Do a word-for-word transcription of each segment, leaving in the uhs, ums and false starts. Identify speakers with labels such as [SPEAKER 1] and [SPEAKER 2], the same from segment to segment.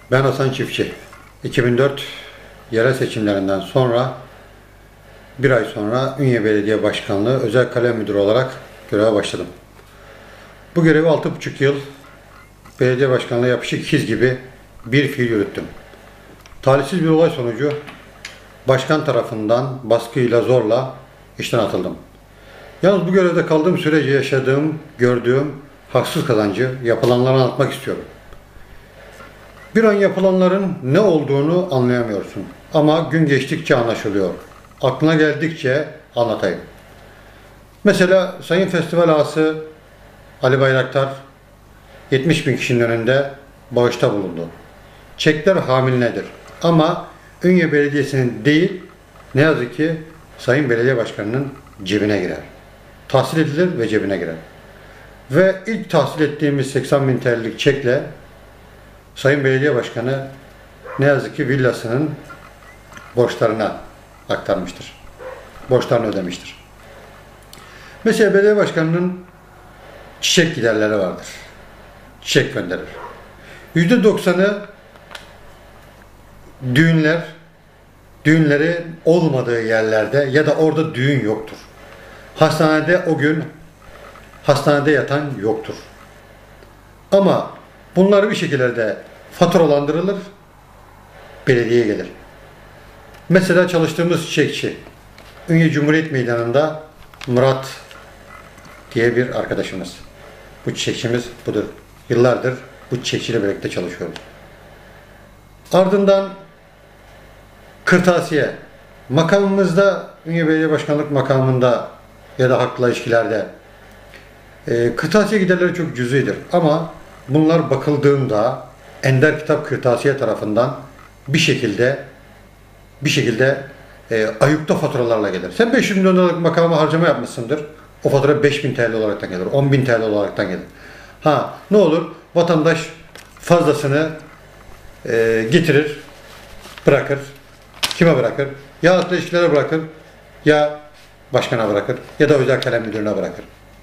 [SPEAKER 1] Ben Hasan Çiftçi. iki bin dört yerel seçimlerinden sonra bir ay sonra Ünye Belediye Başkanlığı Özel Kalem Müdürü olarak göreve başladım. Bu görevi altı buçuk yıl belediye başkanlığı yapışık ikiz gibi bir fiil yürüttüm. Talihsiz bir olay sonucu başkan tarafından baskıyla zorla işten atıldım. Yalnız bu görevde kaldığım sürece yaşadığım, gördüğüm haksız kazancı yapılanlara anlatmak istiyorum. Bir an yapılanların ne olduğunu anlayamıyorsun. Ama gün geçtikçe anlaşılıyor. Aklına geldikçe anlatayım. Mesela Sayın Festival Ağası Ali Bayraktar yetmiş bin kişinin önünde bağışta bulundu. Çekler hamiledir. Ama Ünye Belediyesi'nin değil, ne yazık ki Sayın Belediye Başkanı'nın cebine girer. Tahsil edilir ve cebine girer. Ve ilk tahsil ettiğimiz seksen bin T L'lik çekle Sayın Belediye Başkanı ne yazık ki villasının borçlarına aktarmıştır. Borçlarını ödemiştir. Mesela belediye başkanının çiçek giderleri vardır. Çiçek gönderir. yüzde doksanı düğünler, düğünleri olmadığı yerlerde ya da orada düğün yoktur. Hastanede o gün hastanede yatan yoktur. Ama bunlar bir şekilde faturalandırılır, belediyeye gelir. Mesela çalıştığımız çiçekçi, Ünye Cumhuriyet Meydanı'nda Murat diye bir arkadaşımız. Bu çiçekçimiz budur. Yıllardır bu çiçekçiyle birlikte çalışıyoruz. Ardından kırtasiye. Makamımızda, Ünye Belediye Başkanlık makamında ya da halkla ilişkilerde e, kırtasiye giderleri çok cüzidir. Ama bunlar bakıldığında Ender Kitap Kırtasiye tarafından bir şekilde bir şekilde e, ayıkta faturalarla gelir. Sen beş yüz milyon liralık makama harcama yapmışsındır. O fatura beş bin T L olaraktan gelir. on bin T L olaraktan gelir. Ha, ne olur? Vatandaş fazlasını e, getirir, bırakır. Kime bırakır? Ya halkla ilişkilere bırakır, ya başkana bırakır, ya da özel kalem müdürüne bırakır.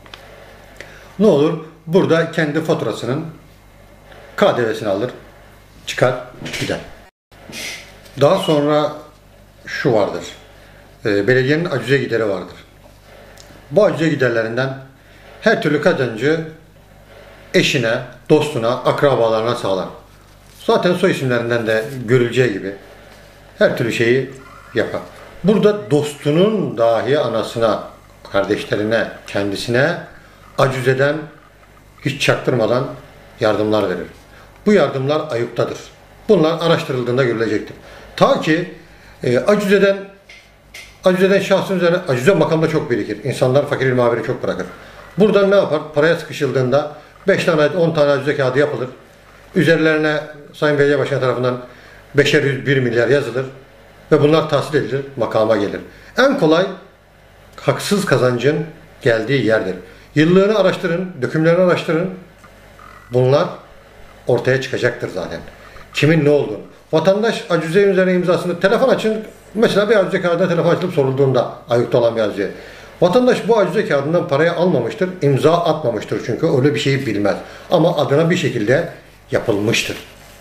[SPEAKER 1] Ne olur? Burada kendi faturasının K D V'sini alır, çıkar, gider. Daha sonra şu vardır. E, belediyenin acize gideri vardır. Bu acize giderlerinden her türlü kazancı eşine, dostuna, akrabalarına sağlar. Zaten soy isimlerinden de görüleceği gibi her türlü şeyi yapar. Burada dostunun dahi anasına, kardeşlerine, kendisine acizeden hiç çaktırmadan yardımlar verir. Bu yardımlar ayıptadır. Bunlar araştırıldığında görülecektir. Ta ki e, acizeden acizeden şahsın üzerine acize makamda çok birikir. İnsanlar fakir ilmi haberi çok bırakır. Buradan ne yapar? Paraya sıkışıldığında beş tane, on tane acize kağıdı yapılır. Üzerlerine Sayın Belediye Başkanı tarafından beşer yüz bir milyar yazılır ve bunlar tahsil edilir, makama gelir. En kolay haksız kazancın geldiği yerdir. Yıllığını araştırın, dökümlerini araştırın. Bunlar ortaya çıkacaktır zaten. Kimin ne olduğunu. Vatandaş acize üzerine imzasını telefon açın. Mesela bir acize kağıdına telefon açılıp sorulduğunda ayıkta olan bir acize. Vatandaş bu acize kağıdından parayı almamıştır, imza atmamıştır çünkü öyle bir şeyi bilmez. Ama adına bir şekilde yapılmıştır.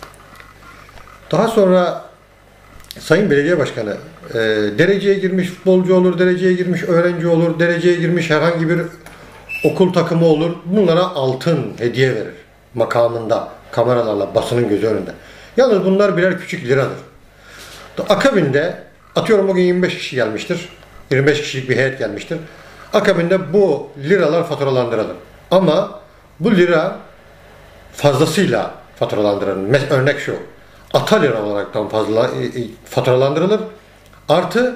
[SPEAKER 1] Daha sonra Sayın Belediye Başkanı e, dereceye girmiş futbolcu olur, dereceye girmiş öğrenci olur, dereceye girmiş herhangi bir okul takımı olur. Bunlara altın hediye verir. Makamında, kameralarla, basının gözü önünde. Yalnız bunlar birer küçük liradır. Akabinde, atıyorum bugün yirmi beş kişi gelmiştir. yirmi beş kişilik bir heyet gelmiştir. Akabinde bu liralar faturalandırılır. Ama bu lira fazlasıyla faturalandırılır. Örnek şu. Ata lira olaraktan fazla faturalandırılır. Artı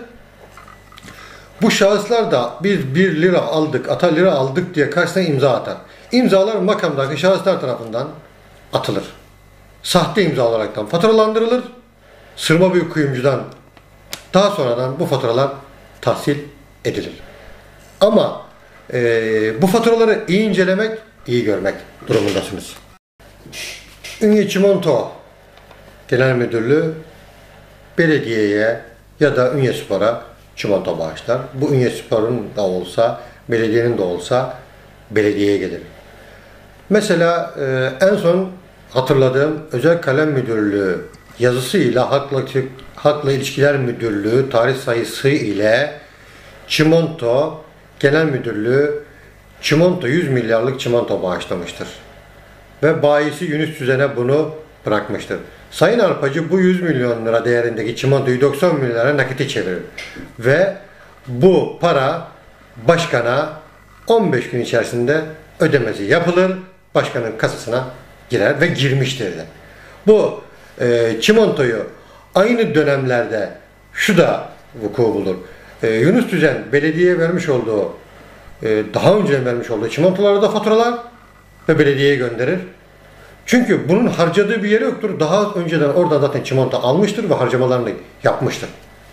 [SPEAKER 1] bu şahıslar da biz bir lira aldık, ata lira aldık diye karşısına imza atar. İmzalar makamdaki şahıslar tarafından atılır. Sahte imza olaraktan faturalandırılır. Sırma bir kuyumcudan daha sonradan bu faturalar tahsil edilir. Ama e, bu faturaları iyi incelemek, iyi görmek durumundasınız. Ünye Çimento Genel Müdürlüğü belediyeye ya da Ünye Spor'a çimento bağışlar. Bu Ünye Spor'un da olsa, belediyenin de olsa belediyeye gelir. Mesela e, en son hatırladığım Özel Kalem Müdürlüğü yazısıyla Halkla, Halkla İlişkiler Müdürlüğü tarih sayısı ile Çimento Genel Müdürlüğü çimento yüz milyarlık çimento bağışlamıştır. Ve bayisi Yunus Tüzen'e bunu bırakmıştır. Sayın Arpacı bu yüz milyon lira değerindeki çimentoyu doksan milyara nakite çevirir. Ve bu para başkana on beş gün içerisinde ödemesi yapılır. Başkanın kasasına girer ve girmiştir de. Bu e, çimentoyu aynı dönemlerde şu da vuku bulur. E, Yunus Tüzen belediyeye vermiş olduğu e, daha önce vermiş olduğu çimentoları da faturalar ve belediyeye gönderir. Çünkü bunun harcadığı bir yeri yoktur. Daha önceden orada zaten çimento almıştır ve harcamalarını yapmıştır.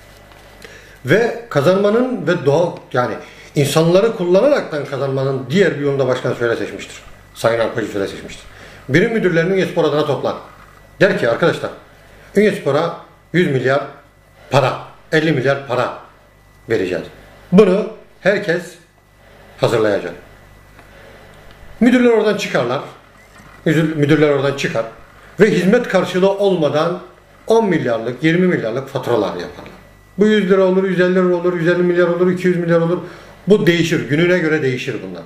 [SPEAKER 1] Ve kazanmanın ve doğal yani insanları kullanaraktan kazanmanın diğer bir yolunda başkan şöyle seçmiştir. Sayın Arpacı şöyle seçmiştir. Birim müdürlerini Ünyespor adına toplar. Der ki arkadaşlar Ünyespor'a yüz milyar para, elli milyar para vereceğiz. Bunu herkes hazırlayacak. Müdürler oradan çıkarlar. Müdürler oradan çıkar. Ve hizmet karşılığı olmadan on milyarlık, yirmi milyarlık faturalar yaparlar. Bu yüz lira olur, yüz elli lira olur, yüz elli milyar olur, iki yüz milyar olur. Bu değişir. Gününe göre değişir bunlar.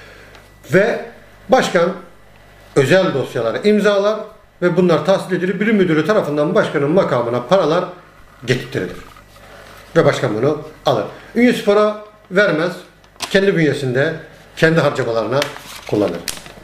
[SPEAKER 1] Ve başkan özel dosyaları imzalar ve bunlar tahsil edilir. Birim müdürü tarafından başkanın makamına paralar getirtilir. Ve başkan bunu alır. Ünyespor'a vermez. Kendi bünyesinde kendi harcamalarına kullanır.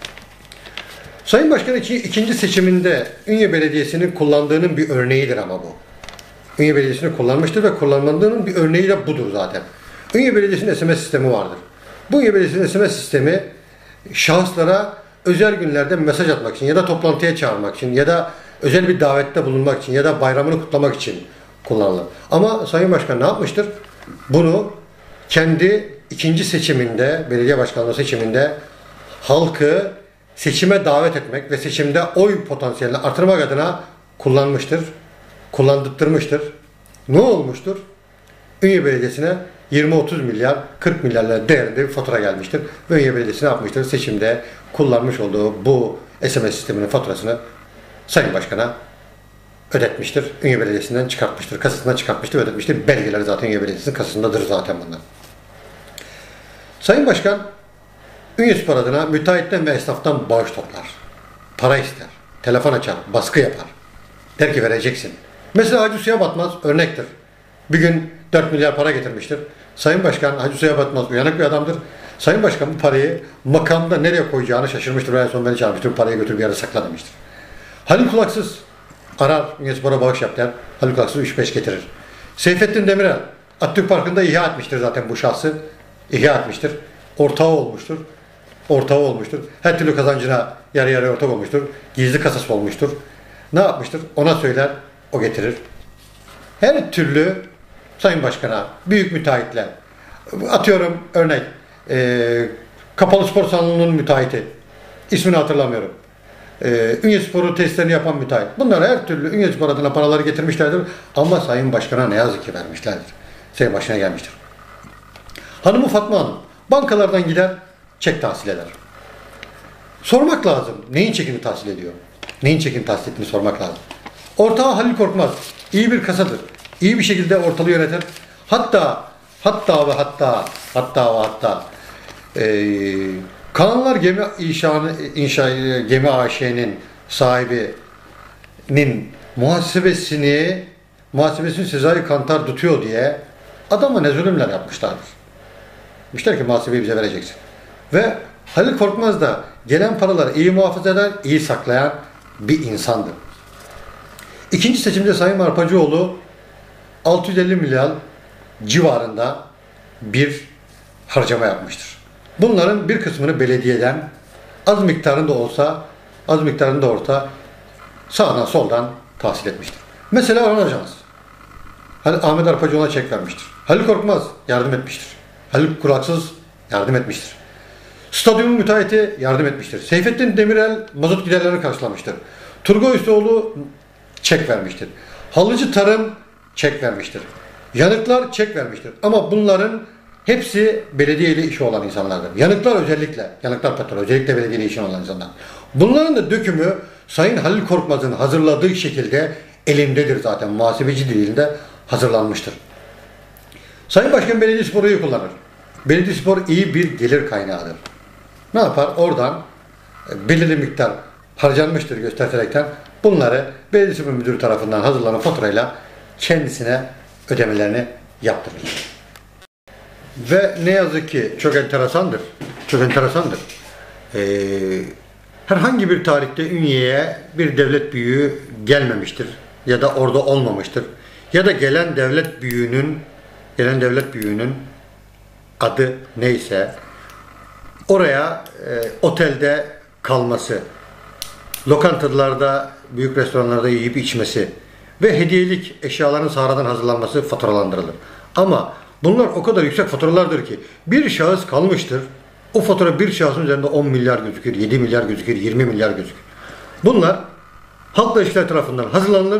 [SPEAKER 1] Sayın Başkan ikinci seçiminde Ünye Belediyesi'nin kullandığının bir örneğidir ama bu. Ünye Belediyesi'ni kullanmıştır ve kullanmadığının bir örneği de budur zaten. Ünye Belediyesi'nin S M S sistemi vardır. Bu Ünye Belediyesi'nin S M S sistemi şahıslara özel günlerde mesaj atmak için ya da toplantıya çağırmak için ya da özel bir davette bulunmak için ya da bayramını kutlamak için kullanılır. Ama Sayın Başkan ne yapmıştır? Bunu kendi ikinci seçiminde, belediye başkanlığı seçiminde halkı seçime davet etmek ve seçimde oy potansiyelini artırmak adına kullanmıştır. Kullandırtmıştır. Ne olmuştur? Ünye Belediyesi'ne yirmi otuz milyar, kırk milyarlar değerinde bir fatura gelmiştir. Ve Ünye Belediyesi ne yapmıştır? Seçimde kullanmış olduğu bu S M S sisteminin faturasını Sayın Başkan'a ödetmiştir. Ünye Belediyesi'nden çıkartmıştır. Kasasından çıkartmıştır ve ödetmiştir. Belgeleri zaten Ünye Belediyesi'nin kasasındadır zaten bunlar. Sayın Başkan Ünyespor adına müteahhitten ve esnaftan bağış toplar. Para ister. Telefon açar. Baskı yapar. Der ki vereceksin. Mesela Hacı Suya Batmaz örnektir. Bir gün dört milyar para getirmiştir. Sayın Başkan Hacı Suya Batmaz uyanık bir adamdır. Sayın Başkan bu parayı makamda nereye koyacağını şaşırmıştır. En son beni çağırmıştır. Bu parayı götür bir yere sakla demiştir. Halil Kulaksız arar Ünyespor'a bağış yap der. Halil Kulaksız üç beş getirir. Seyfettin Demirel Atatürk Parkı'nda ihya etmiştir zaten bu şahsı. İhya etmiştir. Ortağı olmuştur. Ortağı olmuştur. Her türlü kazancına yarı yarı ortak olmuştur. Gizli kasası olmuştur. Ne yapmıştır? Ona söyler, o getirir. Her türlü Sayın Başkan'a, büyük müteahhitler, atıyorum örnek, e, Kapalı Spor Salonu'nun müteahhiti, ismini hatırlamıyorum. E, Ünyespor'u testlerini yapan müteahhit. Bunlar her türlü Ünyespor adına paraları getirmişlerdir. Ama Sayın Başkan'a ne yazık ki vermişlerdir. Sayın Başkan'a gelmiştir. Hanımı Fatma Hanım, bankalardan gider, çek tahsil eder. Sormak lazım. Neyin çekini tahsil ediyor? Neyin çekini tahsil ettiğini sormak lazım. Ortağı Halil Korkmaz. İyi bir kasadır. İyi bir şekilde ortalığı yönetir. Hatta hatta ve hatta hatta ve hatta e, Kanallar Gemi İnşaatı İnşa Gemi A Ş'nin sahibinin muhasebesini muhasebesini Sezai Kantar tutuyor diye adama ne zulümler yapmışlardır. Demişler ki muhasebeyi bize vereceksin. Ve Halil Korkmaz da gelen paraları iyi muhafaza eden, iyi saklayan bir insandır. İkinci seçimde Sayın Arpacıoğlu altı yüz elli milyar civarında bir harcama yapmıştır. Bunların bir kısmını belediyeden az miktarında olsa az miktarında orta sağdan soldan tahsil etmiştir. Mesela Orhan Ajans Ahmet Arpacıoğlu'na çek vermiştir. Halil Korkmaz yardım etmiştir. Halil Kulaksız yardım etmiştir. Stadyumun müteahhiti yardım etmiştir. Seyfettin Demirel mazot giderlerini karşılamıştır. Turgay Üstoğlu çek vermiştir. Halıcı Tarım çek vermiştir. Yanıklar çek vermiştir. Ama bunların hepsi belediye ile işi olan insanlardır. Yanıklar özellikle, yanıklar petrol özellikle belediye ile işi olan insanlar. Bunların da dökümü Sayın Halil Korkmaz'ın hazırladığı şekilde elimdedir zaten. Muhasebeci dilinde hazırlanmıştır. Sayın Başkan Belediyespor'u iyi kullanır. Belediyespor iyi bir gelir kaynağıdır. Ne yapar? Oradan belirli miktar harcanmıştır gösterterekten bunları Belediyespor Müdürü tarafından hazırlanan faturayla kendisine ödemelerini yaptırır. Ve ne yazık ki çok enteresandır. Çok enteresandır. Ee, herhangi bir tarihte Ünye'ye bir devlet büyüğü gelmemiştir. Ya da orada olmamıştır. Ya da gelen devlet büyüğünün gelen devlet büyüğünün adı neyse oraya e, otelde kalması, lokantalarda, büyük restoranlarda yiyip içmesi ve hediyelik eşyaların sonradan hazırlanması faturalandırılır. Ama bunlar o kadar yüksek faturalardır ki bir şahıs kalmıştır. O fatura bir şahsın üzerinde on milyar gözükür, yedi milyar gözükür, yirmi milyar gözükür. Bunlar halkla ilişkiler tarafından hazırlanır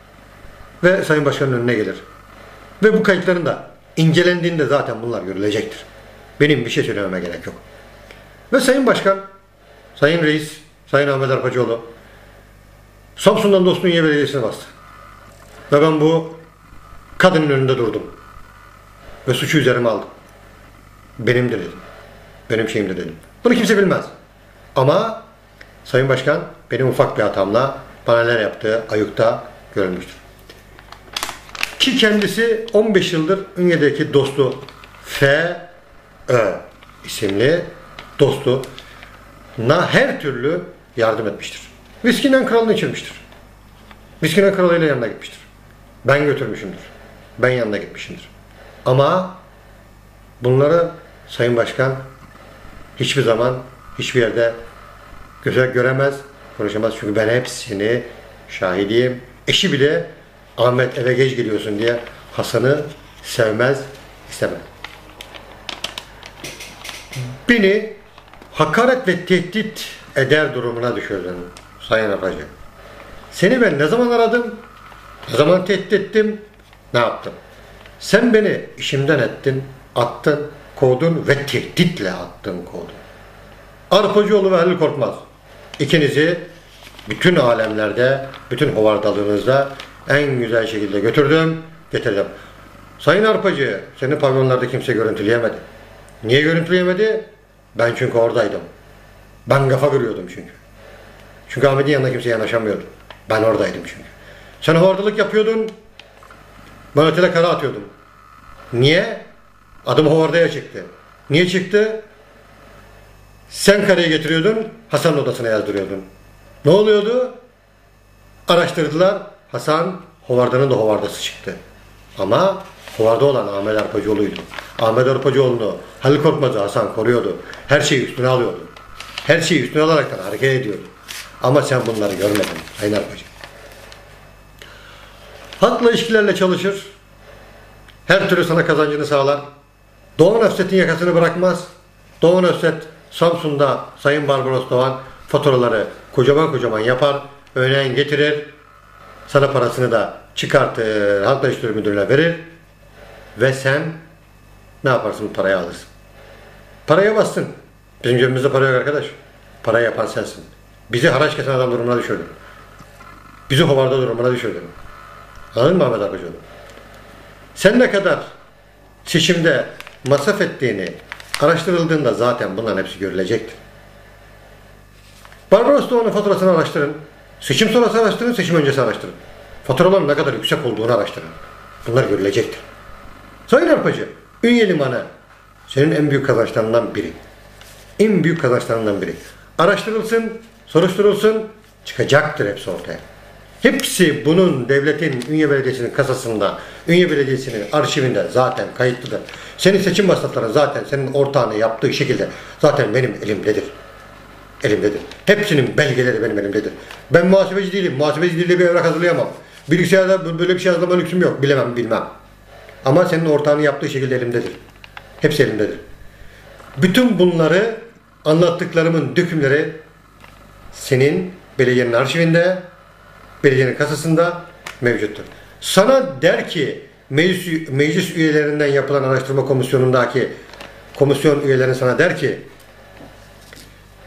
[SPEAKER 1] ve Sayın Başkan'ın önüne gelir. Ve bu kayıtların da incelendiğinde zaten bunlar görülecektir. Benim bir şey söylememe gerek yok. Ve Sayın Başkan, Sayın Reis, Sayın Ahmet Arpacıoğlu Samsun'dan Dostluğun Ünye Belediyesi'ne bastı. Ve ben bu kadının önünde durdum. Ve suçu üzerime aldım. Benimdir dedim. Benim şeyimdir dedim. Bunu kimse bilmez. Ama Sayın Başkan benim ufak bir hatamla bana neler yaptığı ayıkta görülmüştür. Ki kendisi on beş yıldır Ünye'deki dostu F Ö isimli dostuna her türlü yardım etmiştir. Viskinin kralını içirmiştir. Viskinin kralıyla yanına gitmiştir. Ben götürmüşümdür. Ben yanına gitmişimdir. Ama bunları Sayın Başkan hiçbir zaman hiçbir yerde göze göremez, konuşamaz. Çünkü ben hepsini şahidiyim. Eşi bile Ahmet eve geç geliyorsun diye Hasan'ı sevmez, istemez. Beni hakaret ve tehdit eder durumuna düşürdün Sayın Arpacı. Seni ben ne zaman aradım, ne zaman tehdit ettim, ne yaptım? Sen beni işimden ettin, attın, kovdun ve tehditle attın, kovdun. Arpacıoğlu ve Halil Korkmaz, ikinizi bütün alemlerde, bütün hovardalığınızda en güzel şekilde götürdüm, getirdim. Sayın Arpacı, seni pavyonlarda kimse görüntüleyemedi. Niye görüntüleyemedi? Ben çünkü oradaydım. Ben kafa görüyordum çünkü. Çünkü Ahmet'in yanına kimse yanaşamıyordu. Ben oradaydım çünkü. Sen hovardalık yapıyordun, ben ötele kara atıyordum. Niye? Adım hovardaya çıktı. Niye çıktı? Sen karayı getiriyordun, Hasan'ın odasına yazdırıyordun. Ne oluyordu? Araştırdılar, Hasan hovardanın da hovardası çıktı. Ama hovarda olan Ahmet Arpacıoğlu'ydu. Ahmet Arpacıoğlu'nu Halil Korkmaz'ı Hasan koruyordu. Her şeyi üstüne alıyordu. Her şeyi üstüne alaraktan hareket ediyordu. Ama sen bunları görmedin Sayın Arpacı. Halkla ilişkilerle çalışır. Her türlü sana kazancını sağlar. Doğan Özset'in yakasını bırakmaz. Doğan Özset Samsun'da Sayın Barbaros Doğan faturaları kocaman kocaman yapar. Öğlen getirir. Sana parasını da çıkartır. Halkla İlişkiler Müdürlüğü'ne verir. Ve sen ne yaparsın? Parayı alırsın. Paraya bastın. Bizim cebimizde para yok arkadaş. Parayı yapan sensin. Bizi haraç kesen adam durumuna düşürdün. Bizi hovarda durumuna düşürdün. Anladın mı Ahmet Arpacıoğlu? Sen ne kadar seçimde masraf ettiğini araştırıldığında zaten bunların hepsi görülecektir. Barbaros Doğan'ın faturasını araştırın. Seçim sonrası araştırın, seçim öncesi araştırın. Faturaların ne kadar yüksek olduğunu araştırın. Bunlar görülecektir. Sayın Arpacı, Ünye Limanı senin en büyük kazançlarından biri. En büyük kazançlarından biri. Araştırılsın, soruşturulsun, çıkacaktır hepsi ortaya. Hepsi bunun devletin, Ünye Belediyesi'nin kasasında, Ünye Belediyesi'nin arşivinde zaten kayıtlıdır. Senin seçim masrafları zaten senin ortağını yaptığı şekilde zaten benim elimdedir. Elimdedir. Hepsinin belgeleri benim elimdedir. Ben muhasebeci değilim. Muhasebeci diliyle bir evrak hazırlayamam. Bilgisayarda böyle bir şey hazırlama lüksüm yok. Bilemem, bilmem. Ama senin ortağını yaptığı şekilde elimdedir. Hepsi elimdedir. Bütün bunları anlattıklarımın dökümleri senin belediyenin arşivinde, belediyenin kasasında mevcuttur. Sana der ki meclis, meclis üyelerinden yapılan araştırma komisyonundaki komisyon üyelerine sana der ki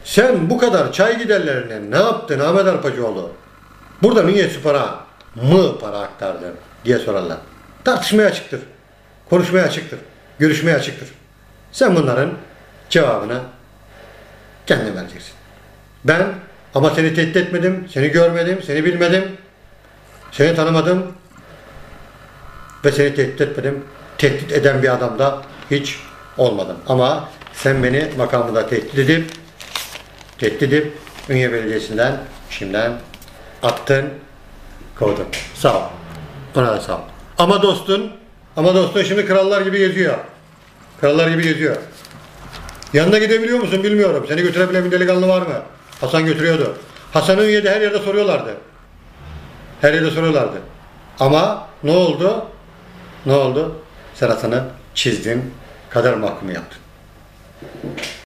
[SPEAKER 1] Sen bu kadar çay giderlerine ne yaptın Ahmet Arpacıoğlu? Burada niye para mı para aktardın diye sorarlar. Tartışmaya açıktır. Konuşmaya açıktır. Görüşmeye açıktır. Sen bunların cevabını kendin vereceksin. Ben ama seni tehdit etmedim, seni görmedim, seni bilmedim, seni tanımadım ve seni tehdit etmedim. Tehdit eden bir adam da hiç olmadım. Ama sen beni makamında tehdit edip tehdit edip Ünye Belediyesi'nden şimdiden attın, kovdun. Sağ ol. Bana da sağ ol. Ama dostun, ama dostun şimdi krallar gibi geziyor. Krallar gibi geziyor. Yanına gidebiliyor musun bilmiyorum. Seni götürebilen bir delikanlı var mı? Hasan götürüyordu. Hasan'ı Ünye'de her yerde soruyorlardı. Her yerde soruyorlardı. Ama ne oldu? Ne oldu? Sen Hasan'ı çizdin, kader mahkumu yaptın.